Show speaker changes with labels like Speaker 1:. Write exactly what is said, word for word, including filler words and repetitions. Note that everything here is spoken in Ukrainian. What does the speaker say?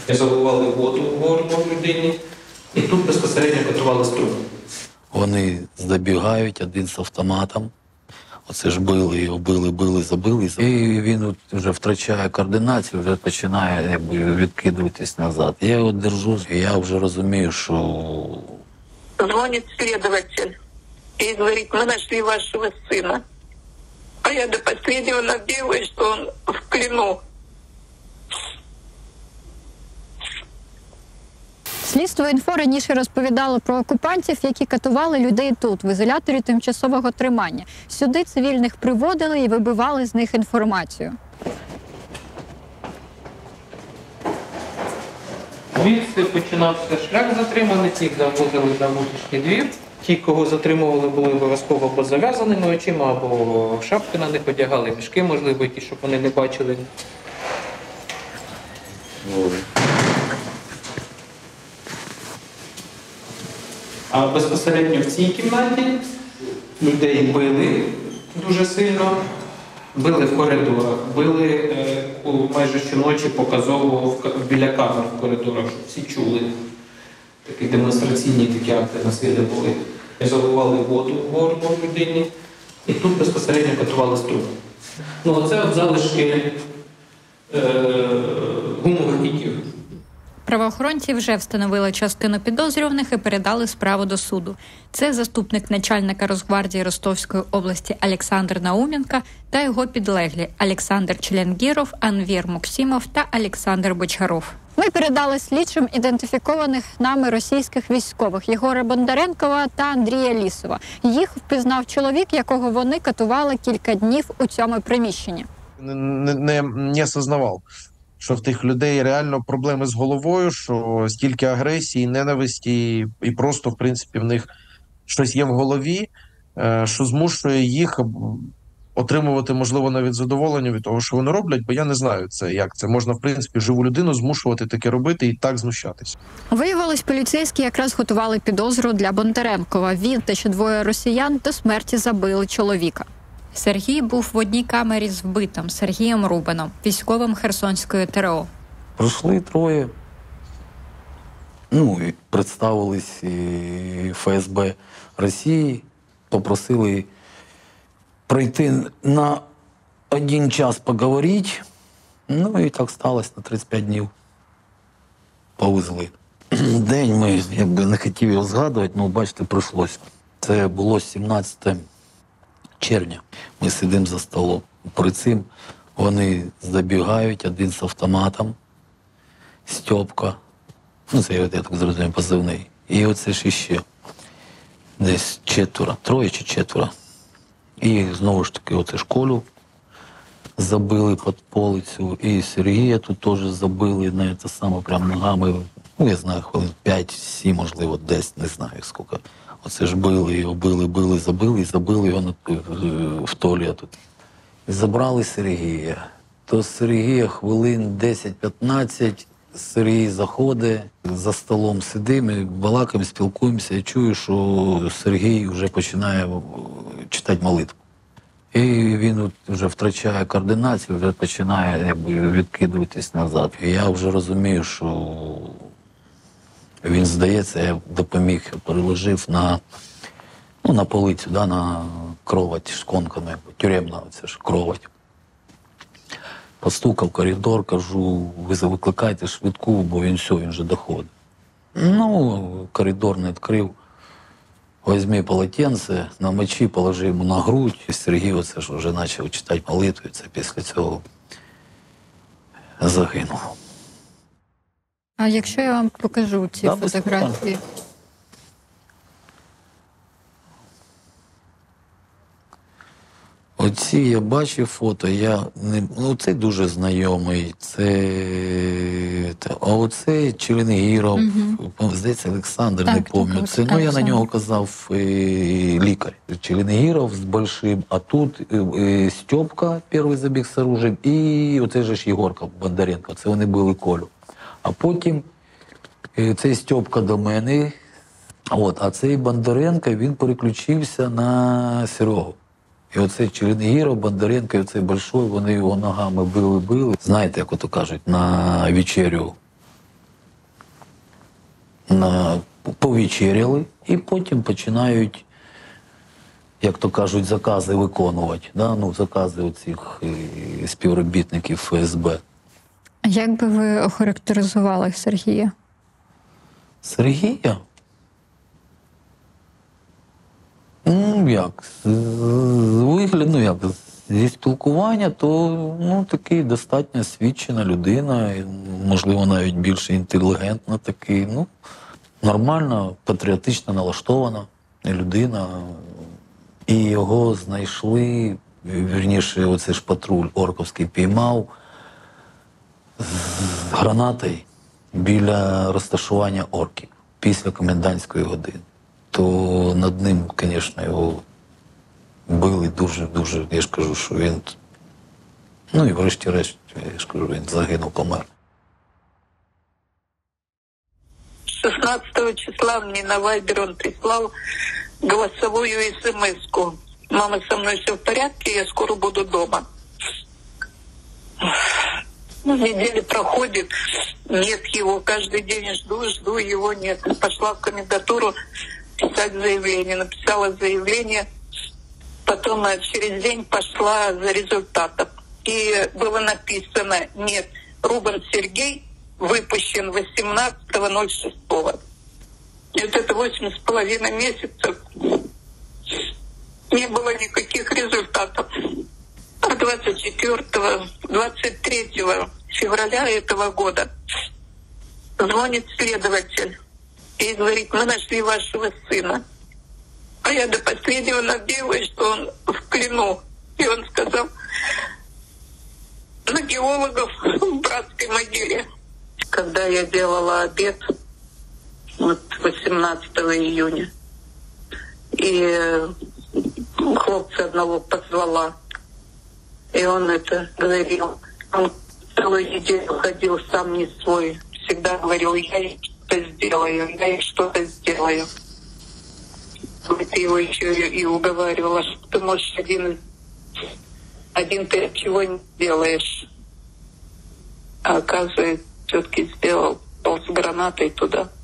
Speaker 1: Заливали воду в горло людині і тут безпосередньо катували струм.
Speaker 2: Вони забігають, один з автоматом. Оце ж били його, били, били, забили. І він от вже втрачає координацію, вже починає якби відкидуватись назад. Я його держу, і я вже розумію, що...
Speaker 3: Звонит следователь и говорит: мы нашли вашего сына. А я до последнего надеялась, что он в плену.
Speaker 4: Слідство «Інфо» раніше розповідало про окупантів, які катували людей тут, в ізоляторі тимчасового тримання. Сюди цивільних приводили і вибивали з них інформацію.
Speaker 1: Звідси починався шлях затриманих, їх завозили на внутрішній двір. Ті, кого затримували, були обов'язково або зав'язаними очима, або шапки на них одягали, мішки, можливо, які, щоб вони не бачили. А безпосередньо в цій кімнаті людей били дуже сильно, били в коридорах, били е, майже щоночі показово в, біля камер в коридорах, щоб всі чули. Такі демонстраційні такі акти насилля були. Заливали воду в горло людині і тут безпосередньо катували струм. Ну, оце от залишки е, гумових кітів.
Speaker 4: Правоохоронці вже встановили частину підозрюваних і передали справу до суду. Це заступник начальника Росгвардії Ростовської області Олександр Науменко та його підлеглі Олександр Челенгіров, Анвір Муксімов та Олександр Бочаров. Ми передали слідчим ідентифікованих нами російських військових Єгора Бондаренкова та Андрія Лісова. Їх впізнав чоловік, якого вони катували кілька днів у цьому приміщенні.
Speaker 5: Не, не, не осознавав, що в тих людей реально проблеми з головою, що стільки агресії, ненависті і просто, в принципі, в них щось є в голові, що змушує їх отримувати, можливо, навіть задоволення від того, що вони роблять, бо я не знаю, це як це можна, в принципі, живу людину змушувати таке робити і так знущатися.
Speaker 4: Виявилось, поліцейські якраз готували підозру для Бондаренкова. Він та ще двоє росіян до смерті забили чоловіка. Сергій був в одній камері з вбитим Сергієм Рубаном, військовим Херсонської ТРО.
Speaker 2: Прийшли троє, ну, і представились і ФСБ Росії, попросили прийти на один час поговорити, ну і так сталося на тридцять п'ять днів. Повезли. День ми, якби не хотів його згадувати, ну, бачите, прийшлося. Це було сімнадцяте червня. Ми сидимо за столом. При цим вони забігають, один з автоматом, Стьопка, ну це я так зрозумів, позивний. І оце ж іще десь четверо, троє чи четверо. І знову ж таки оце школу забили під полицю, і Сергія тут теж забили на це саме прямо ногами. Ну, я знаю, хвилин п'ять-сім, можливо, десь, не знаю скільки. Оце ж били його, били, били, забили, і забили його в туалет. І забрали Сергія. То з Сергія хвилин десять-п'ятнадцять Сергій заходить, за столом сидимо, балакаємо, спілкуємося. Я чую, що Сергій вже починає читати молитву. І він от вже втрачає координацію, вже починає якби відкидуватись назад. І я вже розумію, що він, здається, я допоміг, переложив на, ну, на полицю, да, на кровать шконками, тюремна оця ж кровать. Постукав в коридор, кажу, ви викликайте швидку, бо він все, він вже доходить. Ну, коридор не відкрив. Візьми полотенце, намочи, положи йому на грудь. І Сергій оце ж вже почав читати молитву, і це після цього загинув.
Speaker 4: А якщо я вам покажу ці
Speaker 2: Да,
Speaker 4: фотографії?
Speaker 2: Оці я бачив фото, я не... Ну, це дуже знайомий, це... А оце Челенгіров, угу. Здається, Олександр, так, не пам'ятаю. Це, ну, я на нього казав і... лікар. Челенгіров з Большим, а тут і... Стьопка, перший забіг з оружием, і оце ж Єгорка Бондаренко, це вони били Колю. А потім цей Стьопка до мене, от, а цей Бондаренко, він переключився на Серегу. І оцей Челенгіров, Бондаренко, і оцей Большой, вони його ногами били-били. Знаєте, як ото кажуть, на вечерю на, повечеряли і потім починають, як то кажуть, закази виконувати. Да? Ну, закази оцих е, співробітників Ф С Б.
Speaker 4: Як би ви охарактеризували Сергія?
Speaker 2: Сергія? Ну, як? З вигляду, ну, як? Зі спілкування, то ну, такий достатньо освічена людина, і, можливо, навіть більше інтелігентна такий, ну, нормальна, патріотично налаштована людина. І його знайшли, вірніше, оцей ж патруль орковський піймав з гранатою біля розташування орків після комендантської години. То над ним, звісно, його били дуже-дуже, я ж кажу, що він, ну і врешті-решт, я ж кажу, він загинув, помер.
Speaker 3: шестнадцатого числа мне на Вайбер он прислал голосовую смс-ку. Мама, со мной все в порядке, я скоро буду дома. Ну, неделя проходит, нет его, каждый день жду, жду, его нет. Пошла в комендатуру писать заявление, написала заявление, потом через день пошла за результатом. И было написано, нет, Рубан Сергей выпущен восемнадцатого ноль шестого. И вот это восемь с половиной месяцев не было никаких результатов. А двадцать четвёртого, двадцать третьего февраля этого года звонит следователь и говорит, мы нашли вашего сына. А я до последнего надеялась, что он в плену. И он сказал, на геологов в братской могиле. Когда я делала обед, вот восемнадцатого июня, и хлопца одного позвала, и он это говорил. Он целую неделю ходил сам не свой. Всегда говорил, я ей что-то сделаю, я ей что-то сделаю. Ты его еще и уговаривала, что ты можешь один, один ты чего не делаешь. А оказывается, все-таки сделал, пол с гранатой туда.